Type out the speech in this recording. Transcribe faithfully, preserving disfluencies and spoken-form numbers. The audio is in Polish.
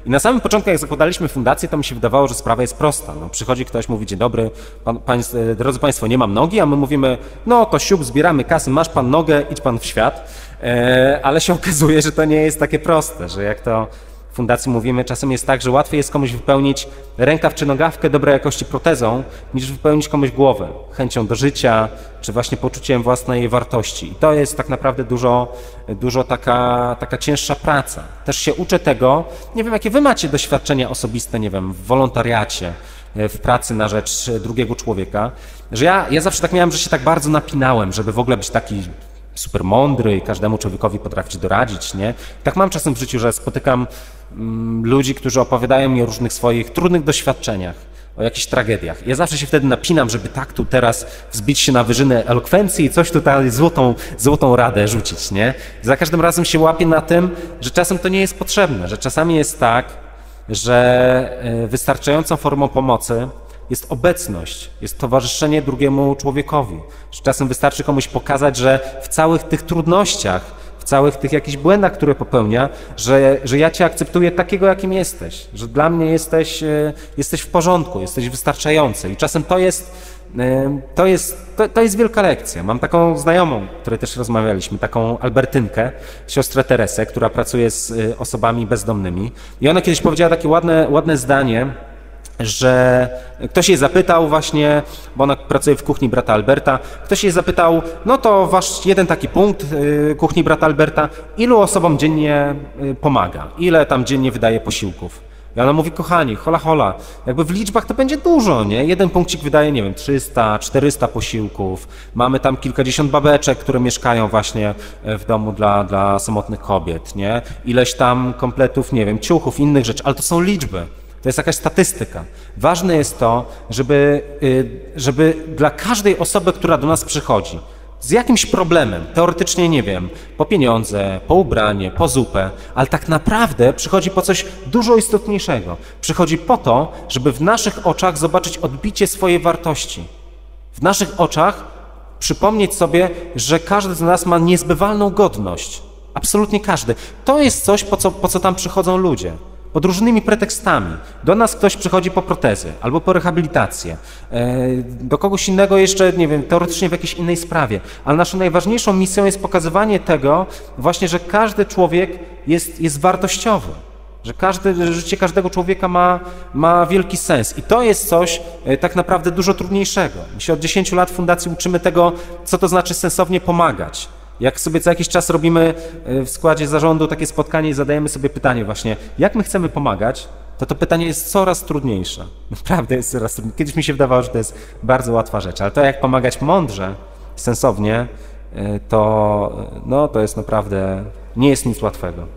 I na samym początku, jak zakładaliśmy fundację, to mi się wydawało, że sprawa jest prosta. No, przychodzi ktoś, mówi, dzień dobry, pan, pan, drodzy Państwo, nie mam nogi, a my mówimy, no to siup, zbieramy kasy, masz pan nogę, idź pan w świat. E, ale się okazuje, że to nie jest takie proste, że jak to w fundacji mówimy, czasem jest tak, że łatwiej jest komuś wypełnić rękaw czy nogawkę dobrej jakości protezą, niż wypełnić komuś głowę, chęcią do życia, czy właśnie poczuciem własnej wartości. I to jest tak naprawdę dużo, dużo taka, taka cięższa praca. Też się uczę tego, nie wiem, jakie wy macie doświadczenia osobiste, nie wiem, w wolontariacie, w pracy na rzecz drugiego człowieka, że ja, ja zawsze tak miałem, że się tak bardzo napinałem, żeby w ogóle być taki super mądry i każdemu człowiekowi potrafić doradzić, nie? Tak mam czasem w życiu, że spotykam mm, ludzi, którzy opowiadają mi o różnych swoich trudnych doświadczeniach, o jakichś tragediach. Ja zawsze się wtedy napinam, żeby tak tu teraz wzbić się na wyżynę elokwencji i coś tutaj złotą, złotą radę rzucić, nie? Za każdym razem się łapię na tym, że czasem to nie jest potrzebne, że czasami jest tak, że wystarczającą formą pomocy jest obecność, jest towarzyszenie drugiemu człowiekowi. Że czasem wystarczy komuś pokazać, że w całych tych trudnościach, w całych tych jakichś błędach, które popełnia, że, że ja cię akceptuję takiego, jakim jesteś, że dla mnie jesteś, jesteś w porządku, jesteś wystarczający. I czasem to jest, to jest, to, to jest wielka lekcja. Mam taką znajomą, o której też rozmawialiśmy, taką Albertynkę, siostrę Teresę, która pracuje z osobami bezdomnymi. I ona kiedyś powiedziała takie ładne, ładne zdanie, że ktoś jej zapytał właśnie, bo ona pracuje w kuchni brata Alberta, ktoś jej zapytał, no to wasz jeden taki punkt kuchni brata Alberta, ilu osobom dziennie pomaga, ile tam dziennie wydaje posiłków? I ona mówi, kochani, hola hola, jakby w liczbach to będzie dużo, nie? Jeden punkcik wydaje, nie wiem, trzysta, czterysta posiłków, mamy tam kilkadziesiąt babeczek, które mieszkają właśnie w domu dla, dla samotnych kobiet, nie? Ileś tam kompletów, nie wiem, ciuchów, innych rzeczy, ale to są liczby. To jest jakaś statystyka. Ważne jest to, żeby, żeby dla każdej osoby, która do nas przychodzi, z jakimś problemem, teoretycznie nie wiem, po pieniądze, po ubranie, po zupę, ale tak naprawdę przychodzi po coś dużo istotniejszego. Przychodzi po to, żeby w naszych oczach zobaczyć odbicie swojej wartości. W naszych oczach przypomnieć sobie, że każdy z nas ma niezbywalną godność. Absolutnie każdy. To jest coś, po co, po co tam przychodzą ludzie. Pod różnymi pretekstami. Do nas ktoś przychodzi po protezy albo po rehabilitację, do kogoś innego jeszcze, nie wiem, teoretycznie w jakiejś innej sprawie, ale naszą najważniejszą misją jest pokazywanie tego właśnie, że każdy człowiek jest, jest wartościowy, że każde, życie każdego człowieka ma, ma wielki sens i to jest coś tak naprawdę dużo trudniejszego. My się od dziesięciu lat w Fundacji uczymy tego, co to znaczy sensownie pomagać. Jak sobie co jakiś czas robimy w składzie zarządu takie spotkanie i zadajemy sobie pytanie właśnie, jak my chcemy pomagać, to to pytanie jest coraz trudniejsze. Naprawdę jest coraz trudniejsze. Kiedyś mi się wydawało, że to jest bardzo łatwa rzecz, ale to jak pomagać mądrze, sensownie, to, no, to jest naprawdę, nie jest nic łatwego.